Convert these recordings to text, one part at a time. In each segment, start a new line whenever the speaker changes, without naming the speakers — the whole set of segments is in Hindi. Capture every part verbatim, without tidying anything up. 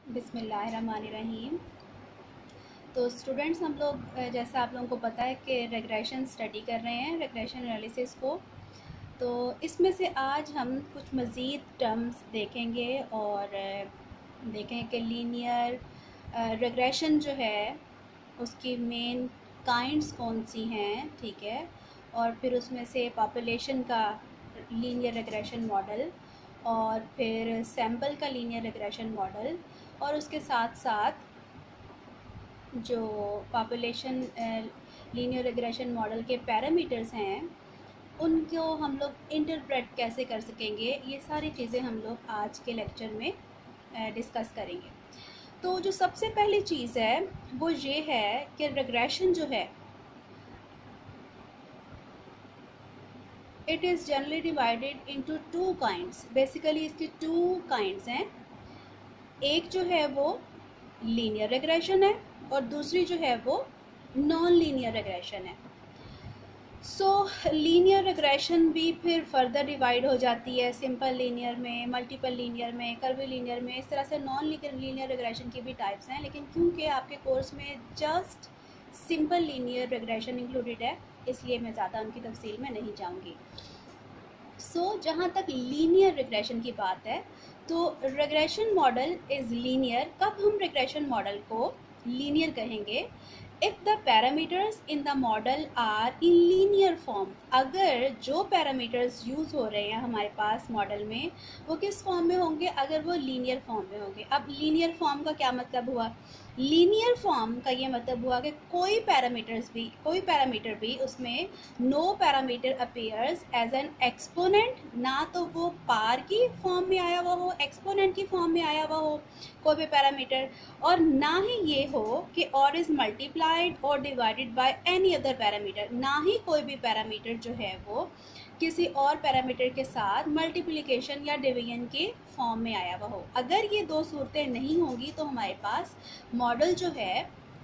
बिस्मिल्लाहिर्रहमानिर्रहीम। तो स्टूडेंट्स, हम लोग जैसा आप लोगों को पता है कि रेग्रेशन स्टडी कर रहे हैं, रेग्रेशन एनालिसिस को। तो इसमें से आज हम कुछ मज़ीद टर्म्स देखेंगे और देखें कि लीनियर रेग्रेशन जो है उसकी मेन काइंड्स कौन सी हैं, ठीक है। और फिर उसमें से पॉपुलेशन का लीनियर रेग्रेशन मॉडल और फिर सैम्पल का लीनियर रेग्रेशन मॉडल, और उसके साथ साथ जो पॉपुलेशन लीनियर रेग्रेशन मॉडल के पैरामीटर्स हैं उनको हम लोग इंटरप्रेट कैसे कर सकेंगे, ये सारी चीज़ें हम लोग आज के लेक्चर में डिस्कस करेंगे। तो जो सबसे पहली चीज़ है वो ये है कि रेग्रेशन जो है it is generally divided into two kinds. Basically इसकी टू काइंड्स हैं। एक जो है वो लीनियर रेग्रेशन है और दूसरी जो है वो नॉन लीनियर रेग्रेशन है। सो लीनियर रेग्रेशन भी फिर फर्दर डिवाइड हो जाती है सिंपल लीनियर में, मल्टीपल लीनियर में, कर्व लीनियर में। इस तरह से नॉन लीनियर रेग्रेशन की भी टाइप्स हैं, लेकिन क्योंकि आपके कोर्स में just simple linear regression included है इसलिए मैं ज़्यादा उनकी तफसील में नहीं जाऊँगी। सो so, जहाँ तक लीनियर रेग्रेशन की बात है तो रेग्रेशन मॉडल इज़ लीनियर। कब हम रेग्रेशन मॉडल को लीनियर कहेंगे? If the parameters in the model are in linear form. अगर जो पैरामीटर्स यूज़ हो रहे हैं हमारे पास मॉडल में वो किस फॉर्म में होंगे? अगर वो लीनियर फॉर्म में होंगे। अब लीनियर फॉर्म का क्या मतलब हुआ? लीनियर फॉर्म का ये मतलब हुआ कि कोई पैरामीटर्स भी कोई पैरामीटर भी उसमें no parameter appears as an exponent, ना तो वो पार की फॉर्म में आया हुआ हो, एक्सपोनेंट की फॉर्म में आया हुआ हो कोई भी पैरामीटर, और ना ही ये हो कि और इज़ मल्टीप्लाइड और divided by any other parameter. ना ही कोई भी पैरामीटर जो है वो किसी और पैरामीटर के साथ मल्टीप्लिकेशन या डिवीजन के फॉर्म में आया हुआ हो। अगर ये दो सूरतें नहीं होंगी तो हमारे पास मॉडल जो है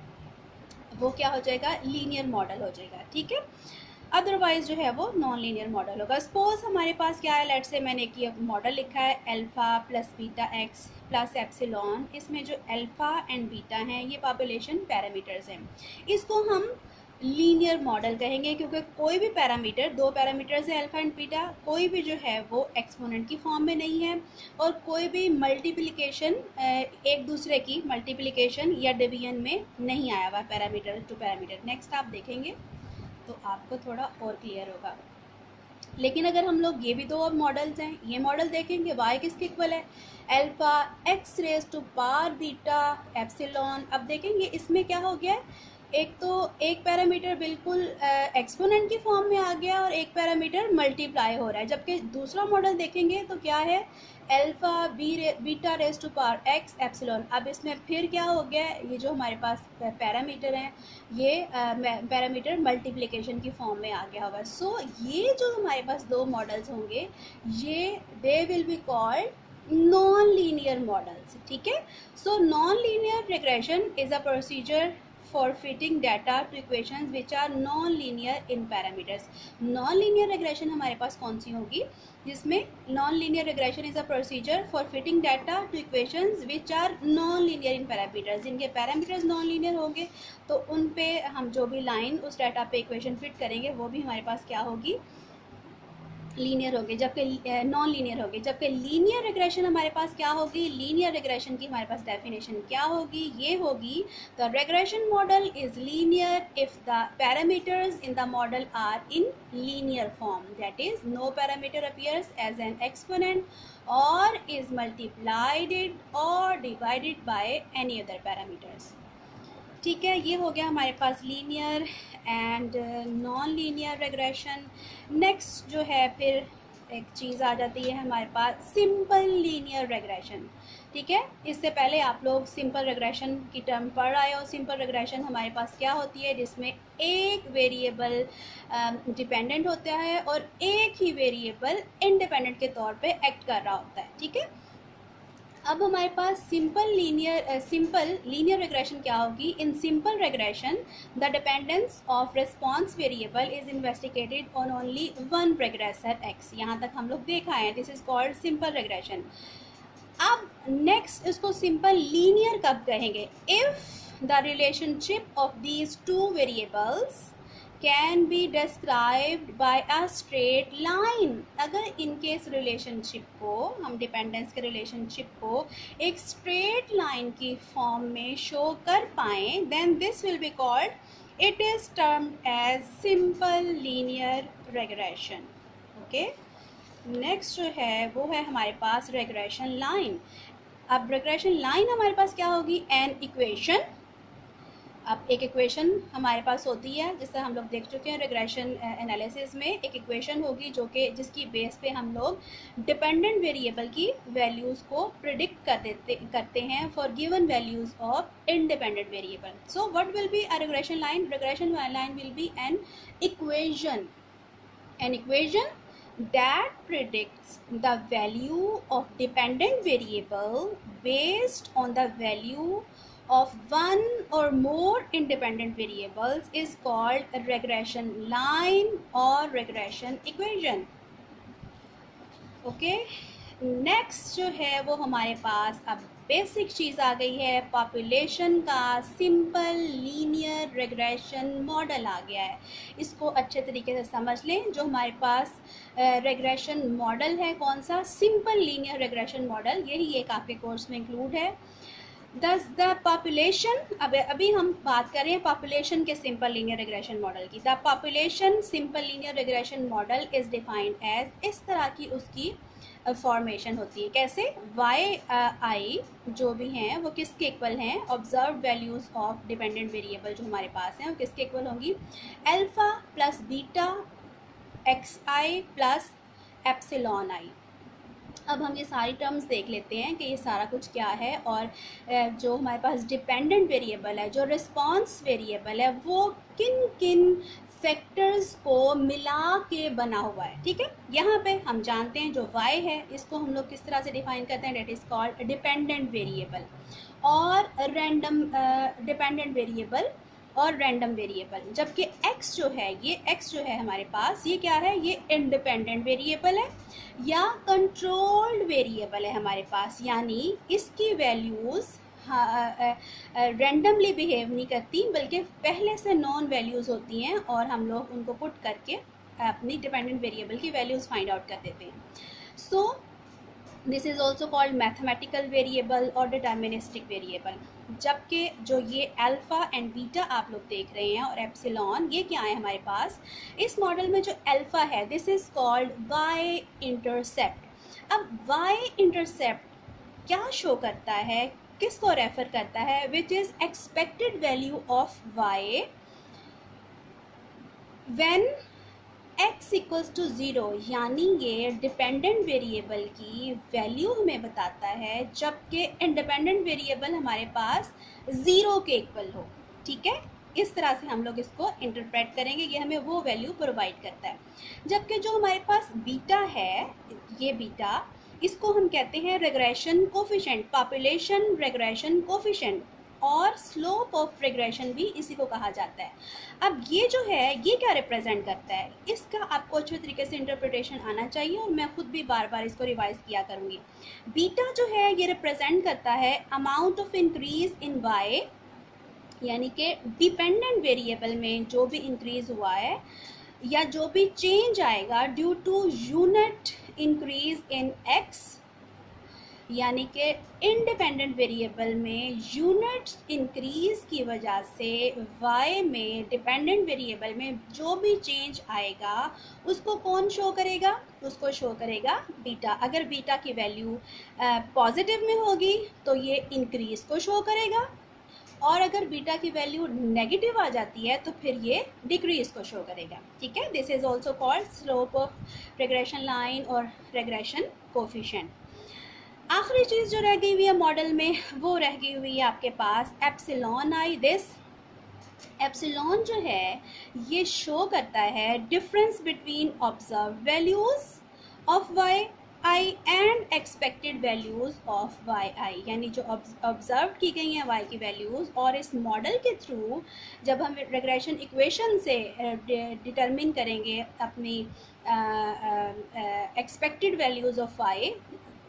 वो क्या हो जाएगा? लीनियर मॉडल हो जाएगा, ठीक है। अदरवाइज जो है वो नॉन लीनियर मॉडल होगा। सपोज हमारे पास क्या है, लेट्स से मैंने एक मॉडल लिखा है alpha plus beta X plus epsilon. इसमें जो अल्फ़ा एंड बीटा हैं ये पॉपुलेशन पैरामीटर्स हैं। इसको हम लीनियर मॉडल कहेंगे क्योंकि कोई भी पैरामीटर, दो पैरामीटर्स है अल्फ़ा एंड बीटा, कोई भी जो है वो एक्सपोनेंट की फॉर्म में नहीं है और कोई भी मल्टीप्लिकेशन, एक दूसरे की मल्टीप्लिकेशन या डिवीजन में नहीं आया हुआ पैरामीटर टू पैरामीटर। नेक्स्ट आप देखेंगे तो आपको थोड़ा और क्लियर होगा। लेकिन अगर हम लोग ये भी दो अब मॉडल्स हैं, ये मॉडल देखेंगे वाई किसके इक्वल है? Alpha X raise to power beta epsilon. अब देखेंगे इसमें क्या हो गया, एक तो एक पैरामीटर बिल्कुल एक्सपोनेंट की फॉर्म में आ गया और एक पैरामीटर मल्टीप्लाई हो रहा है। जबकि दूसरा मॉडल देखेंगे तो क्या है, alpha B ray, beta raise to power X epsilon. अब इसमें फिर क्या हो गया, ये जो हमारे पास पैरामीटर हैं ये पैरामीटर मल्टीप्लिकेशन की फॉर्म में आ गया होगा। सो so, ये जो हमारे पास दो मॉडल्स होंगे ये they will be called non linear models, ठीक है। So non linear regression is a procedure for fitting data to equations which are non-linear in parameters. Non-linear regression हमारे पास कौन सी होगी? जिसमें non-linear regression is a procedure for fitting data to equations which are non-linear in parameters. जिनके पैरामीटर्स non-linear होंगे तो उन पे हम जो भी लाइन उस डाटा पे इक्वेशन फिट करेंगे वो भी हमारे पास क्या होगी? लीनियर होगी, जबकि नॉन लीनियर होगी। जबकि लीनियर रिग्रेशन हमारे पास क्या होगी? लीनियर रिग्रेशन की हमारे पास डेफिनेशन क्या होगी? ये होगी the regression model is linear if the parameters in the model are in linear form, that is no parameter appears as an exponent और इज मल्टीप्लाइड और divided by any other parameters, ठीक है। ये हो गया हमारे पास linear and non linear regression. Next जो है फिर एक चीज़ आ जाती है हमारे पास सिंपल लीनियर रेग्रेशन, ठीक है। इससे पहले आप लोग सिंपल रेग्रेशन की टर्म पढ़ आए हो। सिंपल रेग्रेशन हमारे पास क्या होती है? जिसमें एक वेरिएबल डिपेंडेंट होता है और एक ही वेरिएबल इंडिपेंडेंट के तौर पे एक्ट कर रहा होता है, ठीक है। अब हमारे पास simple linear simple linear regression क्या होगी? In simple regression the dependence of response variable is investigated on only one regressor X. यहाँ तक हम लोग देखा है, this is called simple regression. अब नेक्स्ट इसको सिंपल लीनियर कब कहेंगे? If the relationship of these two variables can be described by a straight line. अगर इनके इस रिलेशनशिप को, हम डिपेंडेंस के रिलेशनशिप को एक स्ट्रेट लाइन की फॉर्म में शो कर पाएँ, then this will be called, it is termed as simple linear regression. Okay, next जो है वो है हमारे पास रेग्रेशन लाइन। अब रेग्रेशन लाइन हमारे पास क्या होगी? An equation. अब एक इक्वेशन हमारे पास होती है, जिससे हम लोग देख चुके हैं रेग्रेशन एनालिसिस में, एक इक्वेशन होगी जो कि जिसकी बेस पे हम लोग डिपेंडेंट वेरिएबल की वैल्यूज़ को प्रिडिक्ट कर देते करते हैं for given values of independent variable. So what will be a regression line? Regression line will be an equation, an equation that predicts the value of dependent variable based on the value of one or more independent variables is called a regression line or regression equation. Okay, next जो है वो हमारे पास अब बेसिक चीज़ आ गई है, पॉपुलेशन का सिंपल लीनियर रेग्रेशन मॉडल आ गया है। इसको अच्छे तरीके से समझ लें। जो हमारे पास रेग्रेशन मॉडल है, कौन सा? सिंपल लीनियर रेग्रेशन मॉडल, यही एक आपके कोर्स में इंक्लूड है। दस द पॉपुलेशन, अब अभी हम बात कर रहे हैं पॉपुलेशन के सिंपल लीनियर रेग्रेशन मॉडल की। The population simple linear regression model is defined as, इस तरह की उसकी फॉर्मेशन होती है। कैसे? वाई आई जो भी हैं वो किसके इक्वल हैं? Observe values of dependent variable जो हमारे पास हैं वो किसके इक्वल होंगी? Alpha plus beta X I plus epsilon I. अब हम ये सारी टर्म्स देख लेते हैं कि ये सारा कुछ क्या है, और जो हमारे पास डिपेंडेंट वेरिएबल है, जो रिस्पॉन्स वेरिएबल है, वो किन किन फैक्टर्स को मिला के बना हुआ है। ठीक है, यहाँ पे हम जानते हैं जो y है इसको हम लोग किस तरह से डिफाइन करते हैं? That is called dependent variable और रैंडम डिपेंडेंट वेरिएबल और रैंडम वेरिएबल। जबकि x जो है, ये x जो है हमारे पास, ये क्या है? ये इंडिपेंडेंट वेरिएबल है या कंट्रोल्ड वेरिएबल है हमारे पास, यानी इसकी वैल्यूज़ रैंडमली बिहेव नहीं करती, बल्कि पहले से नॉन वैल्यूज़ होती हैं और हम लोग उनको पुट करके अपनी डिपेंडेंट वेरिएबल की वैल्यूज़ फाइंड आउट कर देते हैं। So this is also called mathematical variable और डिटर्मिनिस्टिक वेरिएबल। जबकि जो ये अल्फ़ा एंड बीटा आप लोग देख रहे हैं और एप्सिलॉन, ये क्या है हमारे पास इस मॉडल में? जो अल्फ़ा है this is called Y intercept. अब वाई इंटरसेप्ट क्या शो करता है, किसको रेफर करता है? Which is expected value of y when x equals to zero, यानी ये डिपेंडेंट वेरिएबल की वैल्यू हमें बताता है जबकि इंडिपेंडेंट वेरिएबल हमारे पास ज़ीरो के इक्वल हो। ठीक है, इस तरह से हम लोग इसको इंटरप्रेट करेंगे, ये हमें वो वैल्यू प्रोवाइड करता है। जबकि जो हमारे पास बीटा है, ये बीटा, इसको हम कहते हैं regression coefficient, population regression coefficient, और स्लोप ऑफ रेग्रेशन भी इसी को कहा जाता है। अब ये जो है ये क्या रिप्रेजेंट करता है, इसका आपको अच्छे तरीके से इंटरप्रिटेशन आना चाहिए और मैं खुद भी बार बार इसको रिवाइज किया करूँगी। बीटा जो है ये रिप्रेजेंट करता है amount of increase in Y, यानी कि डिपेंडेंट वेरिएबल में जो भी इंक्रीज हुआ है या जो भी चेंज आएगा due to unit increase in x, यानी कि इंडिपेंडेंट वेरिएबल में यूनिट इंक्रीज की वजह से y में डिपेंडेंट वेरिएबल में जो भी चेंज आएगा उसको कौन शो करेगा? उसको शो करेगा बीटा। अगर बीटा की वैल्यू पॉजिटिव में होगी तो ये इंक्रीज को शो करेगा, और अगर बीटा की वैल्यू नेगेटिव आ जाती है तो फिर ये डिक्रीज को शो करेगा। ठीक है, this is also called slope of regression line और रेग्रेशन कोफिशिएंट। आखिरी चीज़ जो रह गई हुई है मॉडल में वो रह गई हुई है आपके पास एप्सिलॉन आई। दिस एप्सिलॉन जो है ये शो करता है difference between observe values of Y I and expected values of Y I, यानी जो ऑब्जर्व की गई हैं वाई की वैल्यूज, और इस मॉडल के थ्रू जब हम रेग्रेशन इक्वेशन से डिटरमिन करेंगे अपनी एक्सपेक्टेड वैल्यूज ऑफ वाई,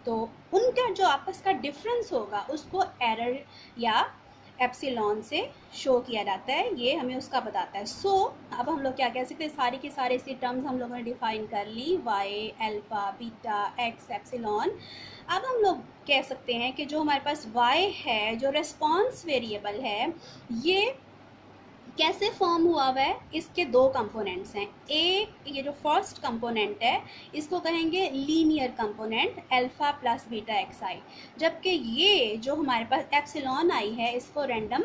तो उनका जो आपस का डिफरेंस होगा उसको एरर या एप्सिलॉन से शो किया जाता है, ये हमें उसका बताता है। सो so, अब हम लोग क्या कह सकते हैं, सारी की सारी सी टर्म्स हम लोगों ने डिफाइन कर ली, Y, alpha, beta, X, epsilon. अब हम लोग कह सकते हैं कि जो हमारे पास वाई है, जो रेस्पॉन्स वेरिएबल है, ये कैसे फॉर्म हुआ हुआ है, इसके दो कंपोनेंट्स हैं। एक ये जो फर्स्ट कंपोनेंट है इसको कहेंगे linear component alpha plus beta X I, जबकि ये जो हमारे पास एप्सिलॉन आई है इसको रैंडम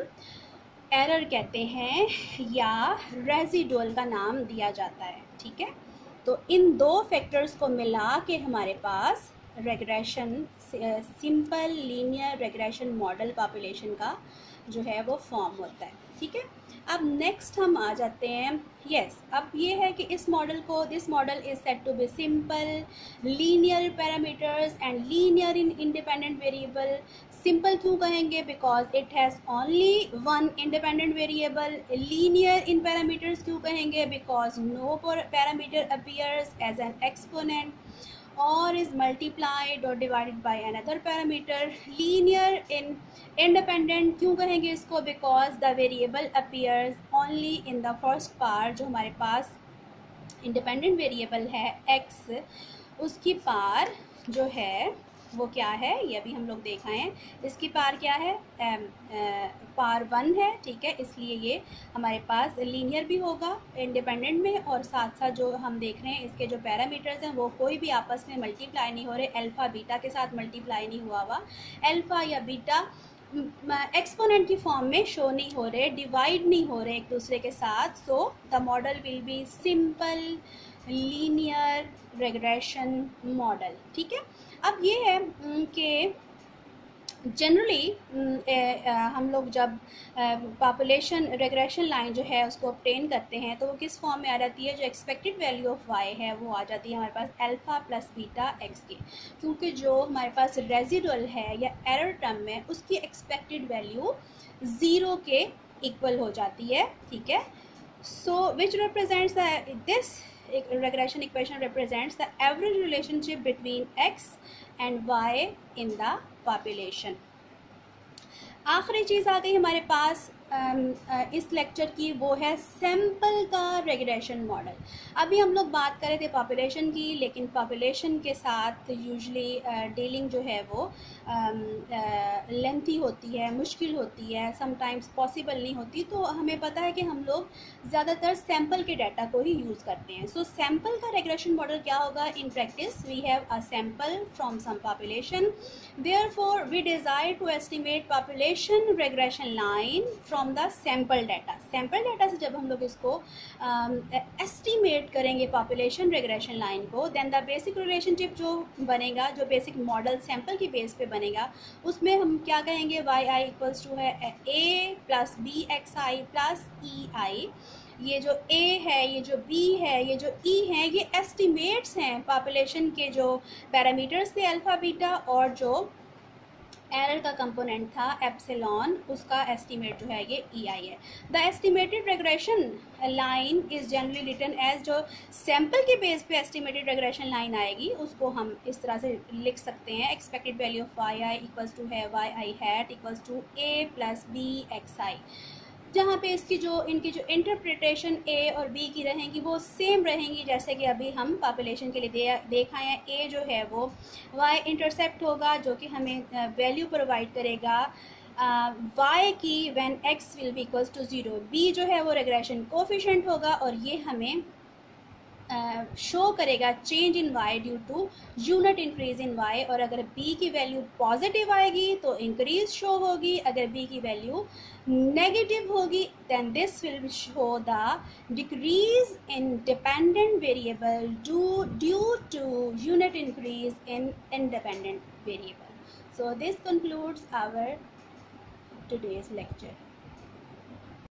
एरर कहते हैं या रेजिडुअल का नाम दिया जाता है। ठीक है, तो इन दो फैक्टर्स को मिला के हमारे पास regression, simple linear regression model population का जो है वो फॉर्म होता है। ठीक है, अब नेक्स्ट हम आ जाते हैं, यस yes, अब ये है कि इस मॉडल को, this model is said to be simple, linear parameters and linear in independent variable. Simple क्यों कहेंगे, because it has only one independent variable. Linear in parameters क्यों कहेंगे, because no parameter appears as an exponent or is multiplied or divided by another parameter. Linear in independent क्यों कहेंगे इसको, because the variable appears only in the first part, जो हमारे पास independent variable है x, उसकी पार जो है वो क्या है, ये अभी हम लोग देखा है, इसकी पार क्या है, एम, ए, पार वन है। ठीक है, इसलिए ये हमारे पास लीनियर भी होगा इंडिपेंडेंट में, और साथ साथ जो हम देख रहे हैं इसके जो पैरामीटर्स हैं वो कोई भी आपस में मल्टीप्लाई नहीं हो रहे, अल्फ़ा बीटा के साथ मल्टीप्लाई नहीं हुआ हुआ, अल्फ़ा या बीटा एक्सपोनेंट की फॉर्म में शो नहीं हो रहे, डिवाइड नहीं हो रहे एक दूसरे के साथ। So the model will be simple linear regression model. ठीक है, अब ये है कि जनरली हम लोग जब पॉपुलेशन रेग्रेशन लाइन जो है उसको ऑब्टेन करते हैं तो वो किस फॉर्म में आ जाती है, जो एक्सपेक्टेड वैल्यू ऑफ वाई है वो आ जाती है हमारे पास अल्फा प्लस बीटा एक्स की, क्योंकि जो हमारे पास रेजिडुअल है या एरर टर्म में उसकी एक्सपेक्टेड वैल्यू ज़ीरो के इक्वल हो जाती है। ठीक है, so which represents this regression equation represents the average relationship between x and y in the population. आखिरी चीज़ आ गई हमारे पास इस लेक्चर की, वो है सैम्पल का रेग्रेशन मॉडल। अभी हम लोग बात कर रहे थे पॉपुलेशन की, लेकिन पॉपुलेशन के साथ यूजुअली डीलिंग जो है वो लेंथी होती है, मुश्किल होती है, समटाइम्स पॉसिबल नहीं होती, तो हमें पता है कि हम लोग ज़्यादातर सैम्पल के डाटा को ही यूज़ करते हैं। सो सैम्पल का रेग्रेशन मॉडल क्या होगा, in practice we have a sample from some population, therefore we desire to estimate population regression line from the sample data. Sample data से जब हम लोग इसको एस्टिमेट uh, करेंगे पॉपुलेशन रेग्रेशन लाइन को, देन द बेसिक रिलेशनशिप जो बनेगा, जो बेसिक मॉडल सैम्पल की बेस पे बनेगा, उसमें हम क्या कहेंगे, वाई आई इक्वल्स टू है A plus B X I plus E I. ये जो ए है, ये जो बी है, ये जो ई है, ये एस्टिमेट्स हैं पॉपुलेशन के जो पैरामीटर्स थे अल्फा बीटा, और जो एरर का कंपोनेंट था एप्सिलॉन, उसका एस्टिमेट जो है ये ई आई है। The estimated regression line is generally written as, जो सैम्पल के बेस पे एस्टिमेटेड रेग्रेशन लाइन आएगी उसको हम इस तरह से लिख सकते हैं, expected value of Y I equals to है Y I hat equals to A plus B X I, जहाँ पे इसकी जो इनकी जो इंटरप्रिटेशन ए और बी की रहेंगी वो सेम रहेंगी जैसे कि अभी हम पॉपुलेशन के लिए दे, देखा है। ए जो है वो वाई इंटरसेप्ट होगा जो कि हमें वैल्यू प्रोवाइड करेगा वाई की when X will be equals to zero. B जो है वो रेग्रेशन कोफिशिएंट होगा और ये हमें शो uh, करेगा change in y due to unit increase in y, और अगर b की वैल्यू पॉजिटिव आएगी तो इंक्रीज शो होगी, अगर b की वैल्यू नेगेटिव होगी then this will show the decrease in dependent variable due to unit increase in independent variable. So this concludes our today's lecture.